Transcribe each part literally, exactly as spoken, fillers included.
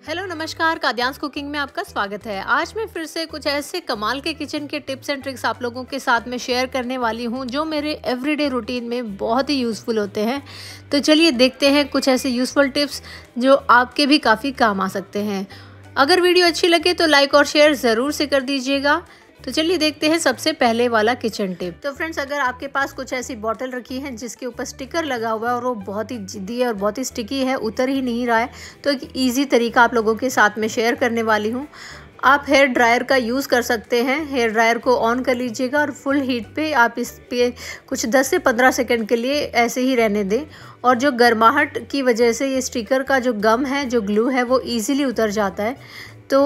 Hello नमस्कार, काद्यांश cooking में आपका स्वागत है। आज मैं फिर से कुछ ऐसे कमाल के किचन के टिप्स एंड ट्रिक्स आप लोगों के साथ में शेयर करने वाली हूं जो मेरे एवरीडे रूटीन में बहुत ही यूज़फुल होते हैं। तो चलिए देखते हैं कुछ ऐसे यूज़फुल टिप्स जो आपके भी काफ़ी काम आ सकते हैं। अगर वीडियो अच्छी लगे तो लाइक और शेयर ज़रूर से कर दीजिएगा। तो चलिए देखते हैं सबसे पहले वाला किचन टिप। तो फ्रेंड्स, अगर आपके पास कुछ ऐसी बॉटल रखी है जिसके ऊपर स्टिकर लगा हुआ है और वो बहुत ही जिद्दी है और बहुत ही स्टिकी है, उतर ही नहीं रहा है, तो एक इजी तरीका आप लोगों के साथ में शेयर करने वाली हूँ। आप हेयर ड्रायर का यूज़ कर सकते हैं। हेयर ड्रायर को ऑन कर लीजिएगा और फुल हीट पे आप इस पे कुछ दस से पंद्रह सेकंड के लिए ऐसे ही रहने दें। और जो गर्माहट की वजह से ये स्टिकर का जो गम है, जो ग्लू है, वो ईज़िली उतर जाता है। तो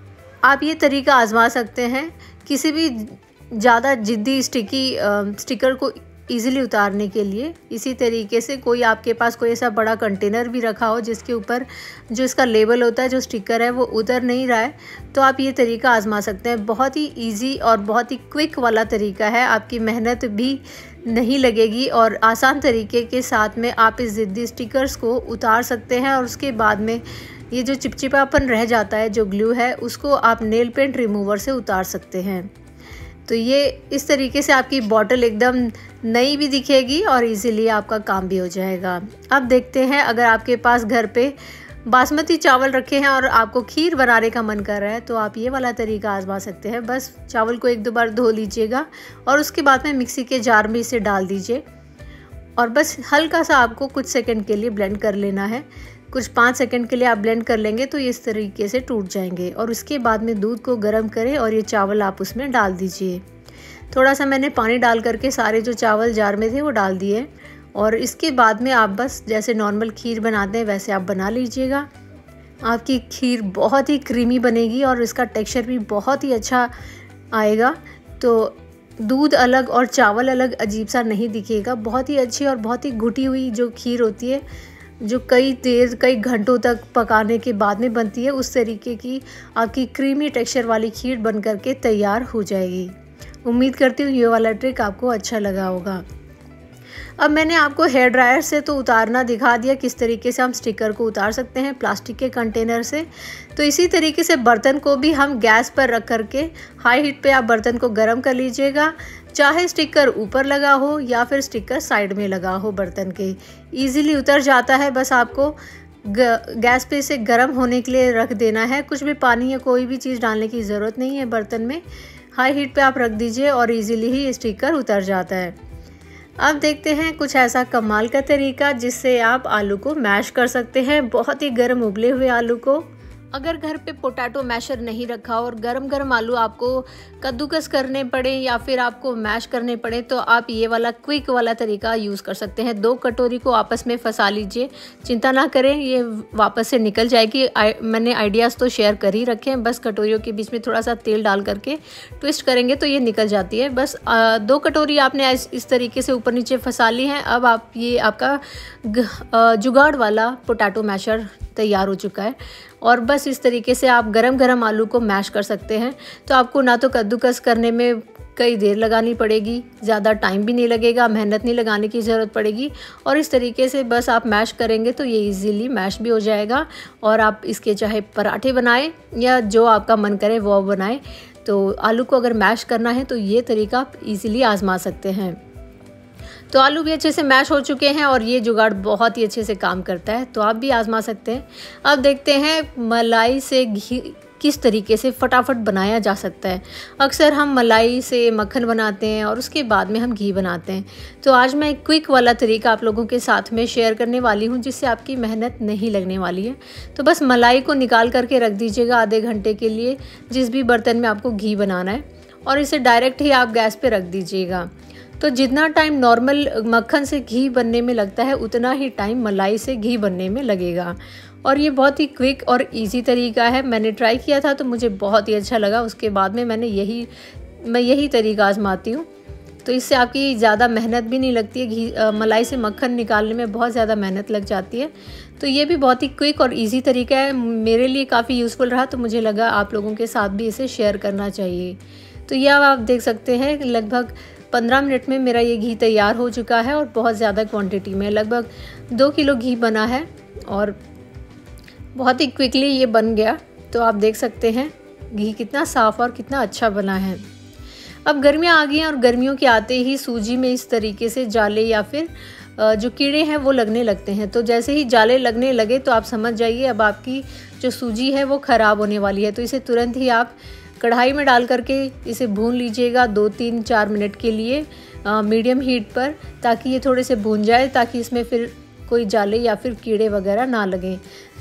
आप ये तरीका आजमा सकते हैं किसी भी ज़्यादा जिद्दी स्टिकी स्टिकर को इजीली उतारने के लिए। इसी तरीके से कोई आपके पास कोई ऐसा बड़ा कंटेनर भी रखा हो जिसके ऊपर जो इसका लेबल होता है, जो स्टिकर है, वो उतर नहीं रहा है, तो आप ये तरीका आजमा सकते हैं। बहुत ही इजी और बहुत ही क्विक वाला तरीका है। आपकी मेहनत भी नहीं लगेगी और आसान तरीके के साथ में आप इस ज़िद्दी स्टिकर्स को उतार सकते हैं। और उसके बाद में ये जो चिपचिपापन रह जाता है, जो ग्लू है, उसको आप नेल पेंट रिमूवर से उतार सकते हैं। तो ये इस तरीके से आपकी बॉटल एकदम नई भी दिखेगी और इजीली आपका काम भी हो जाएगा। अब देखते हैं, अगर आपके पास घर पे बासमती चावल रखे हैं और आपको खीर बनाने का मन कर रहा है तो आप ये वाला तरीका आजमा सकते हैं। बस चावल को एक दो बार धो लीजिएगा और उसके बाद में मिक्सी के जार में इसे डाल दीजिए और बस हल्का सा आपको कुछ सेकंड के लिए ब्लेंड कर लेना है। कुछ पाँच सेकंड के लिए आप ब्लेंड कर लेंगे तो इस तरीके से टूट जाएंगे। और उसके बाद में दूध को गर्म करें और ये चावल आप उसमें डाल दीजिए। थोड़ा सा मैंने पानी डाल करके सारे जो चावल जार में थे वो डाल दिए और इसके बाद में आप बस जैसे नॉर्मल खीर बनाते हैं वैसे आप बना लीजिएगा। आपकी खीर बहुत ही क्रीमी बनेगी और इसका टेक्स्चर भी बहुत ही अच्छा आएगा। तो दूध अलग और चावल अलग अजीब सा नहीं दिखेगा। बहुत ही अच्छी और बहुत ही घुटी हुई जो खीर होती है, जो कई देर कई घंटों तक पकाने के बाद में बनती है, उस तरीके की आपकी क्रीमी टेक्सचर वाली खीर बन करके तैयार हो जाएगी। उम्मीद करती हूँ ये वाला ट्रिक आपको अच्छा लगा होगा। अब मैंने आपको हेयर ड्रायर से तो उतारना दिखा दिया, किस तरीके से हम स्टिकर को उतार सकते हैं प्लास्टिक के कंटेनर से। तो इसी तरीके से बर्तन को भी हम गैस पर रख करके हाई हीट पे आप बर्तन को गर्म कर लीजिएगा। चाहे स्टिकर ऊपर लगा हो या फिर स्टिकर साइड में लगा हो, बर्तन के इजीली उतर जाता है। बस आपको गैस पे इसे गर्म होने के लिए रख देना है। कुछ भी पानी या कोई भी चीज़ डालने की ज़रूरत नहीं है बर्तन में। हाई हीट पे आप रख दीजिए और इजीली ही स्टिकर उतर जाता है। अब देखते हैं कुछ ऐसा कमाल का तरीका जिससे आप आलू को मैश कर सकते हैं, बहुत ही गर्म उबले हुए आलू को। अगर घर पे पोटैटो मैशर नहीं रखा और गरम गरम आलू आपको कद्दूकस करने पड़े या फिर आपको मैश करने पड़े तो आप ये वाला क्विक वाला तरीका यूज़ कर सकते हैं। दो कटोरी को आपस में फंसा लीजिए, चिंता ना करें, ये वापस से निकल जाएगी। आई, मैंने आइडियाज़ तो शेयर कर ही रखे हैं। बस कटोरियों के बीच में थोड़ा सा तेल डाल करके ट्विस्ट करेंगे तो ये निकल जाती है। बस आ, दो कटोरी आपने इस, इस तरीके से ऊपर नीचे फंसा ली हैं। अब आप ये आपका जुगाड़ वाला पोटैटो मैशर तैयार हो चुका है और बस इस तरीके से आप गरम गरम आलू को मैश कर सकते हैं। तो आपको ना तो कद्दूकस करने में कई देर लगानी पड़ेगी, ज़्यादा टाइम भी नहीं लगेगा, मेहनत नहीं लगाने की ज़रूरत पड़ेगी और इस तरीके से बस आप मैश करेंगे तो ये इजीली मैश भी हो जाएगा। और आप इसके चाहे पराठे बनाएं या जो आपका मन करे वो बनाएं। तो आलू को अगर मैश करना है तो ये तरीका आप ईज़िली आजमा सकते हैं। तो आलू भी अच्छे से मैश हो चुके हैं और ये जुगाड़ बहुत ही अच्छे से काम करता है, तो आप भी आजमा सकते हैं। अब देखते हैं मलाई से घी किस तरीके से फटाफट बनाया जा सकता है। अक्सर हम मलाई से मक्खन बनाते हैं और उसके बाद में हम घी बनाते हैं। तो आज मैं एक क्विक वाला तरीका आप लोगों के साथ में शेयर करने वाली हूँ जिससे आपकी मेहनत नहीं लगने वाली है। तो बस मलाई को निकाल करके रख दीजिएगा आधे घंटे के लिए जिस भी बर्तन में आपको घी बनाना है और इसे डायरेक्ट ही आप गैस पे रख दीजिएगा। तो जितना टाइम नॉर्मल मक्खन से घी बनने में लगता है उतना ही टाइम मलाई से घी बनने में लगेगा। और ये बहुत ही क्विक और इजी तरीका है। मैंने ट्राई किया था तो मुझे बहुत ही अच्छा लगा। उसके बाद में मैंने यही मैं यही तरीका आजमाती हूँ। तो इससे आपकी ज़्यादा मेहनत भी नहीं लगती है। घी आ, मलाई से मक्खन निकालने में बहुत ज़्यादा मेहनत लग जाती है। तो ये भी बहुत ही क्विक और इजी तरीका है, मेरे लिए काफ़ी यूज़फुल रहा, तो मुझे लगा आप लोगों के साथ भी इसे शेयर करना चाहिए। तो यह आप देख सकते हैं लगभग पंद्रह मिनट में मेरा ये घी तैयार हो चुका है और बहुत ज़्यादा क्वांटिटी में, लगभग दो किलो घी बना है और बहुत ही क्विकली ये बन गया। तो आप देख सकते हैं घी कितना साफ़ और कितना अच्छा बना है। अब गर्मियाँ आ गई हैं और गर्मियों के आते ही सूजी में इस तरीके से जाले या फिर जो कीड़े हैं वो लगने लगते हैं। तो जैसे ही जाले लगने लगे तो आप समझ जाइए अब आपकी जो सूजी है वो ख़राब होने वाली है। तो इसे तुरंत ही आप कढ़ाई में डाल करके इसे भून लीजिएगा दो तीन चार मिनट के लिए मीडियम हीट पर, ताकि ये थोड़े से भून जाए, ताकि इसमें फिर कोई जाले या फिर कीड़े वगैरह ना लगें।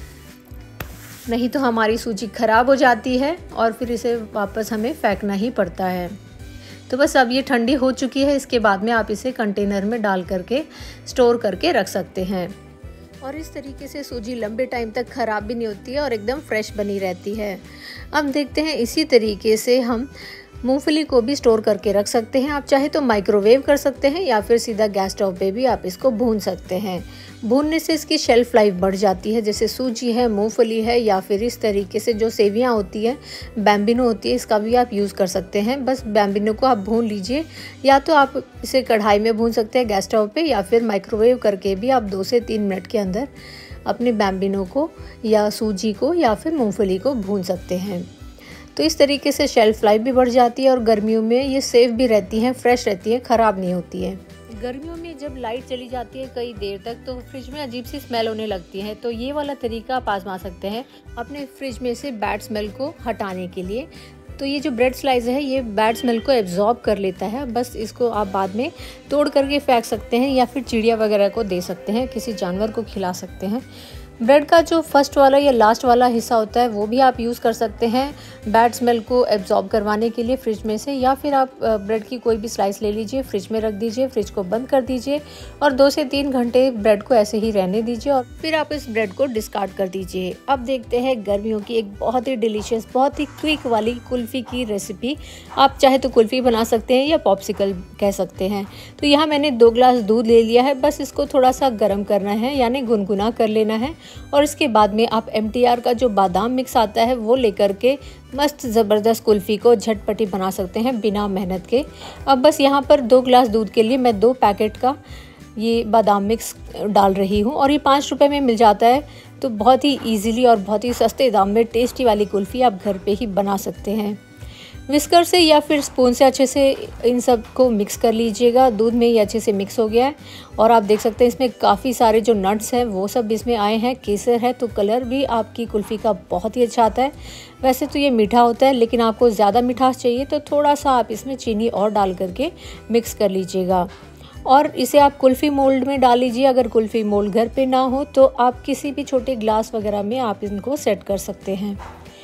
नहीं तो हमारी सूजी ख़राब हो जाती है और फिर इसे वापस हमें फेंकना ही पड़ता है। तो बस अब ये ठंडी हो चुकी है। इसके बाद में आप इसे कंटेनर में डाल करके स्टोर करके रख सकते हैं और इस तरीके से सूजी लंबे टाइम तक ख़राब भी नहीं होती है और एकदम फ्रेश बनी रहती है। अब देखते हैं इसी तरीके से हम मूंगफली को भी स्टोर करके रख सकते हैं। आप चाहे तो माइक्रोवेव कर सकते हैं या फिर सीधा गैस स्टोव पे भी आप इसको भून सकते हैं। भूनने से इसकी शेल्फ़ लाइफ बढ़ जाती है। जैसे सूजी है, मूंगफली है या फिर इस तरीके से जो सेवियां होती है, बैम्बिनो होती है, इसका भी आप यूज़ कर सकते हैं। बस बैम्बिनो को आप भून लीजिए, या तो आप इसे कढ़ाई में भून सकते हैं गैस स्टोव पे, या फिर माइक्रोवेव करके भी आप दो से तीन मिनट के अंदर अपने बैम्बिनो को या सूजी को या फिर मूँगफली को भून सकते हैं। तो इस तरीके से शेल्फ़ लाइफ भी बढ़ जाती है और गर्मियों में ये सेफ़ भी रहती हैं, फ्रेश रहती है, ख़राब नहीं होती है। गर्मियों में जब लाइट चली जाती है कई देर तक तो फ्रिज में अजीब सी स्मेल होने लगती है। तो ये वाला तरीका आप आजमा सकते हैं अपने फ्रिज में से बैड स्मेल को हटाने के लिए। तो ये जो ब्रेड स्लाइस है ये बैड स्मेल को एब्जॉर्ब कर लेता है। बस इसको आप बाद में तोड़ करके फेंक सकते हैं या फिर चिड़िया वगैरह को दे सकते हैं, किसी जानवर को खिला सकते हैं। ब्रेड का जो फर्स्ट वाला या लास्ट वाला हिस्सा होता है वो भी आप यूज़ कर सकते हैं बैड स्मेल को एब्जॉर्ब करवाने के लिए फ्रिज में से, या फिर आप ब्रेड की कोई भी स्लाइस ले लीजिए, फ्रिज में रख दीजिए, फ्रिज को बंद कर दीजिए और दो से तीन घंटे ब्रेड को ऐसे ही रहने दीजिए और फिर आप इस ब्रेड को डिस्कार्ड कर दीजिए। अब देखते हैं गर्मियों की एक बहुत ही डिलीशियस, बहुत ही क्विक वाली कुल्फ़ी की रेसिपी। आप चाहे तो कुल्फ़ी बना सकते हैं या पॉप्सिकल कह सकते हैं। तो यहाँ मैंने दो ग्लास दूध ले लिया है। बस इसको थोड़ा सा गर्म करना है, यानी गुनगुना कर लेना है और इसके बाद में आप एम टी आर का जो बादाम मिक्स आता है वो लेकर के मस्त ज़बरदस्त कुल्फ़ी को झटपटी बना सकते हैं बिना मेहनत के। अब बस यहाँ पर दो ग्लास दूध के लिए मैं दो पैकेट का ये बादाम मिक्स डाल रही हूँ और ये पाँच रुपए में मिल जाता है। तो बहुत ही इजीली और बहुत ही सस्ते दाम में टेस्टी वाली कुल्फ़ी आप घर पे ही बना सकते हैं। विस्कर से या फिर स्पून से अच्छे से इन सब को मिक्स कर लीजिएगा। दूध में ये अच्छे से मिक्स हो गया है और आप देख सकते हैं इसमें काफ़ी सारे जो नट्स हैं वो सब इसमें आए हैं, केसर है, तो कलर भी आपकी कुल्फ़ी का बहुत ही अच्छा आता है। वैसे तो ये मीठा होता है, लेकिन आपको ज़्यादा मिठास चाहिए तो थोड़ा सा आप इसमें चीनी और डाल करके मिक्स कर लीजिएगा और इसे आप कुल्फ़ी मोल्ड में डाल लीजिए। अगर कुल्फ़ी मोल्ड घर पे ना हो तो आप किसी भी छोटे ग्लास वगैरह में आप इनको सेट कर सकते हैं।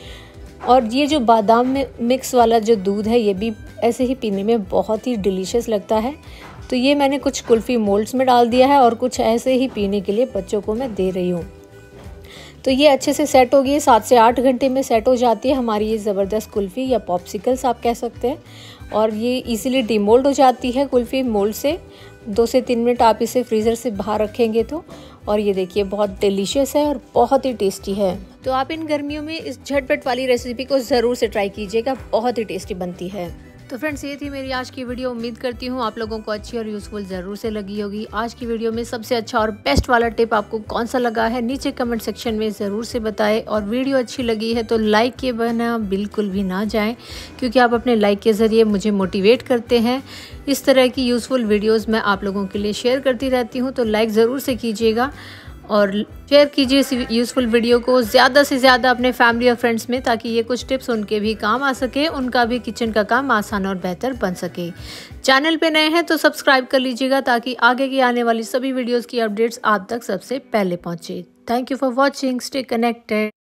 और ये जो बादाम में मिक्स वाला जो दूध है ये भी ऐसे ही पीने में बहुत ही डिलीशियस लगता है। तो ये मैंने कुछ कुल्फ़ी मोल्ड्स में डाल दिया है और कुछ ऐसे ही पीने के लिए बच्चों को मैं दे रही हूँ। तो ये अच्छे से सेट हो गई, सात से आठ घंटे में सेट हो जाती है हमारी ये ज़बरदस्त कुल्फ़ी या पॉप्सिकल्स आप कह सकते हैं। और ये इजीली डिमोल्ड हो जाती है कुल्फ़ी मोल्ड से। दो से तीन मिनट आप इसे फ्रीज़र से बाहर रखेंगे तो, और ये देखिए बहुत डिलीशियस है और बहुत ही टेस्टी है। तो आप इन गर्मियों में इस झटपट वाली रेसिपी को ज़रूर से ट्राई कीजिएगा, बहुत ही टेस्टी बनती है। तो फ्रेंड्स ये थी मेरी आज की वीडियो। उम्मीद करती हूँ आप लोगों को अच्छी और यूज़फुल ज़रूर से लगी होगी। आज की वीडियो में सबसे अच्छा और बेस्ट वाला टिप आपको कौन सा लगा है नीचे कमेंट सेक्शन में ज़रूर से बताएं। और वीडियो अच्छी लगी है तो लाइक किए बिना बिल्कुल भी ना जाएं, क्योंकि आप अपने लाइक के ज़रिए मुझे मोटिवेट करते हैं। इस तरह की यूज़फुल वीडियोज़ मैं आप लोगों के लिए शेयर करती रहती हूँ, तो लाइक ज़रूर से कीजिएगा और शेयर कीजिए इस यूज़फुल वीडियो को ज़्यादा से ज़्यादा अपने फैमिली और फ्रेंड्स में, ताकि ये कुछ टिप्स उनके भी काम आ सके, उनका भी किचन का काम आसान और बेहतर बन सके। चैनल पे नए हैं तो सब्सक्राइब कर लीजिएगा, ताकि आगे की आने वाली सभी वीडियोस की अपडेट्स आप तक सबसे पहले पहुँचे। Thank you for watching, stay connected.